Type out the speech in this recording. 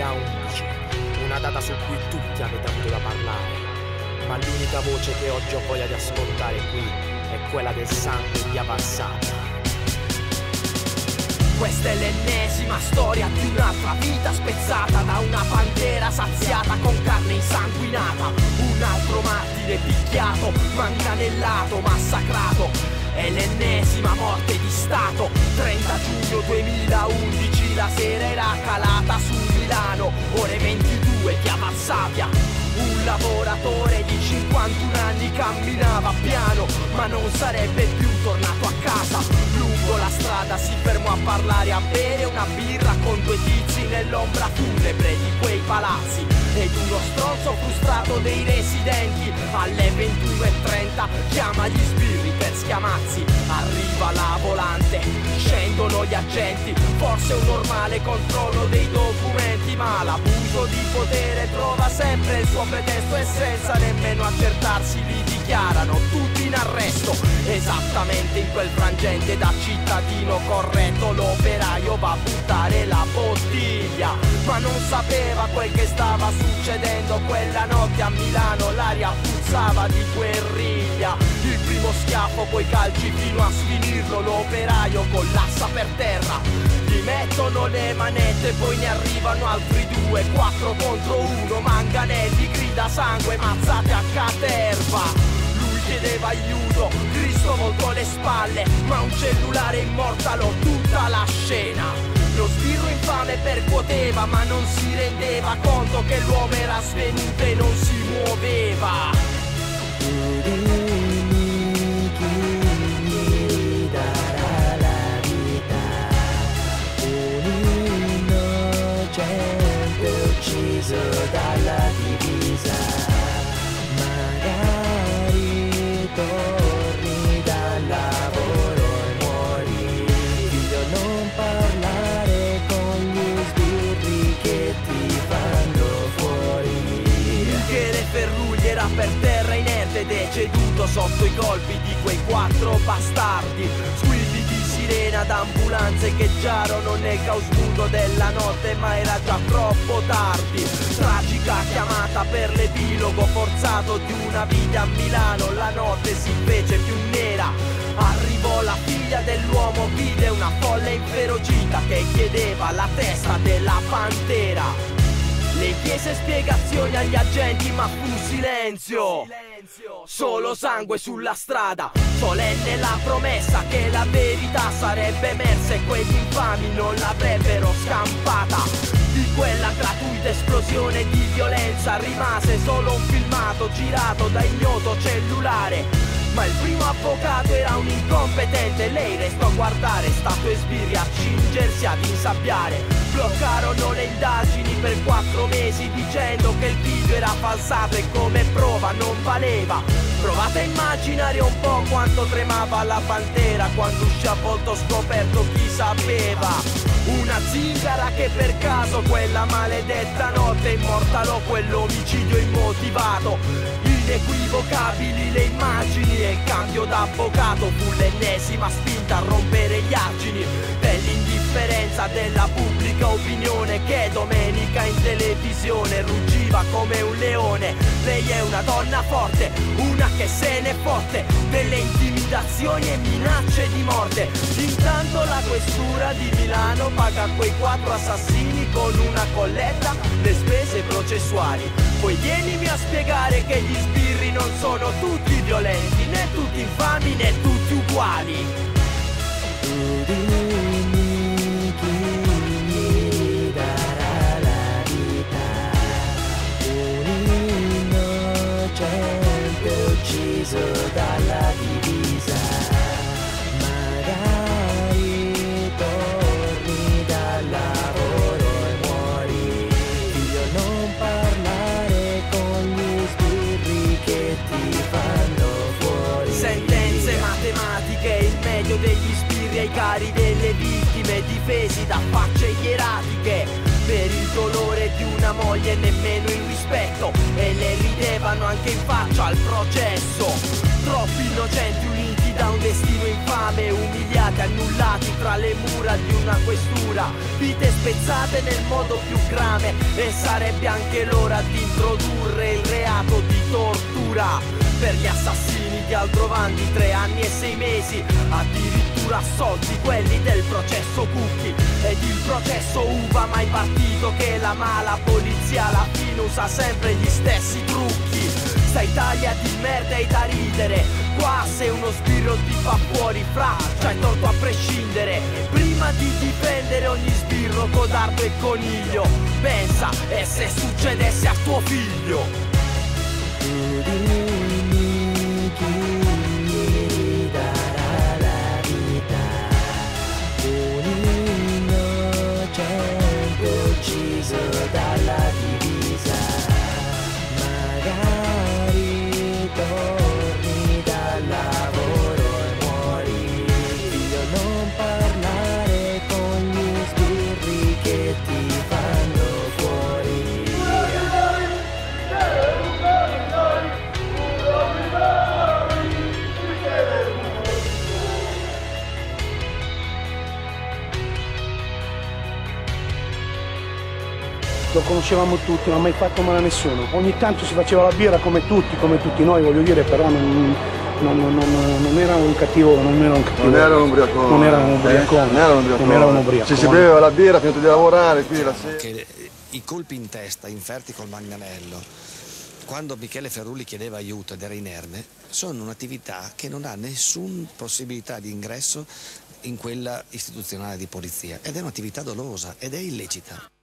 2011, una data su cui tutti avete avuto da parlare, ma l'unica voce che oggi ho voglia di ascoltare qui è quella del sangue in via Passata. Questa è l'ennesima storia di un'altra vita spezzata da una pantera saziata con carne insanguinata. Un altro martire picchiato, manganellato, massacrato. È l'ennesima morte di Stato. 30 giugno 2011, la sera era calata su Milano. Ore 22, via Varsavia. Un lavoratore di 51 anni camminava piano, ma non sarebbe più tornato a casa. Lungo la strada si fermò a parlare, a bere una birra con due tizi nell'ombra funebre di quei palazzi. Ed uno stronzo frustrato dei residenti alle 21:30 chiama gli sbirri per schiamazzi. Arriva la volante, scendono gli agenti, forse un normale controllo dei documenti, ma l'abuso di potere trova sempre il suo pretesto e senza nemmeno accertarsi li dichiarano tutti in arresto. Esattamente in quel frangente, da cittadino corretto, l'operaio va a buttare la bottiglia, ma non sapeva quel che stava succedendo quella notte a Milano. L'aria puzzava di guerriglia. Il primo schiaffo, poi calci fino a sfinirlo. L'operaio collassa per terra. Gli mettono le manette, poi ne arrivano altri due. 4 contro 1, manganelli, grida, sangue, mazzate a caterva. Lui chiedeva aiuto, Cristo voltò le spalle, ma un cellulare immortalò tutta la scena. Lo sbirro infame percuoteva, ma non si rendeva conto che l'uomo era svenuto e non si muoveva. Chi darà la vita? Un innocente ucciso dalla divisa. Magari torni dal lavoro e muori. Figlio, non parlare con gli sbirri che ti fanno fuori. Michele Ferrugli era per terra inerte, deceduto sotto i colpi di quei 4 bastardi. Squilli di sirena d'ambulanze echeggiarono nel caos buio della notte, ma era già troppo tardi. Tragica chiamata per l'epilogo forzato di una vita a Milano. La notte si fece più nera. Arrivò la figlia dell'uomo, vide una folla inferocita che chiedeva la testa della pantera. Le chiese spiegazioni agli agenti, ma fu silenzio. Solo sangue sulla strada. Solenne la promessa che la verità sarebbe emersa e quegli infami non l'avrebbero scampata. Di quella gratuita esplosione di violenza rimase solo un filmato girato da ignoto cellulare. Ma il primo avvocato era un incompetente, lei restò a guardare, Stato e sbirri a cingersi ad insabbiare. Bloccarono le indagini per 4 mesi dicendo che il video era falsato e come prova non valeva. Provate a immaginare un po' quanto tremava la pantera quando uscì a volto scoperto chi sapeva. Una zingara che per caso quella maledetta notte immortalò quell'omicidio immotivato. Inequivocabili le immagini e il cambio d'avvocato fu l'ennesima spinta a rompere gli argini dell'indifferenza della pubblica opinione che domenica in televisione ruggiva come un leone. Lei è una donna forte, una che se ne fotte delle intimidazioni e minacce di morte. Intanto la questura di Milano paga quei 4 assassini con una colletta le spese processuali. Poi vienimi a spiegare che gli sbirri non sono tutti violenti, né tutti infami, né tutti uguali. Dimmi chi gli darà la vita. Un innocente ucciso dalla divisa. Magari torni dal lavoro e muori. Figlio, non parlare con gli sbirri che ti fanno fuori. Sentenze matematiche, il medio degli sbirri ai cari delle vittime, difesi da facce ieratiche. Per il dolore di una moglie nemmeno il rispetto, e le ridevano anche in faccia al processo. Troppi innocenti uniti da un destino infame, umiliati, annullati tra tra le mura di una questura, vite spezzate nel modo più grave, e sarebbe anche l'ora di introdurre il reato di tortura per gli assassini di Aldrovandi, 3 anni e 6 mesi, addirittura assolti quelli del processo Cucchi ed il processo Uva, mai partito che la mala polizia alla fine usa sempre gli stessi trucchi. Sta Italia di merda e da ridere, qua se uno sbirro ti fa fuori fra, c'hai torto a prescindere. Prima di difendere ogni sbirro, codardo e coniglio, pensa, e se succedesse a tuo figlio? Dimmi chi gli darà la vita, un innocente ucciso dalla divisa. Magari torni dal lavoro e muori, figlio, non parlare con gli sbirri che ti fanno fuori. Lo conoscevamo tutti, non ha mai fatto male a nessuno. Ogni tanto si faceva la birra come tutti noi, voglio dire, però non era un cattivo, non era un ubriacone. Non era un ubriacone. Si beveva la birra, finito di lavorare qui la sera. Che i colpi in testa inferti col manganello, quando Michele Ferrulli chiedeva aiuto ed era inerme, sono un'attività che non ha nessuna possibilità di ingresso in quella istituzionale di polizia, ed è un'attività dolosa ed è illecita.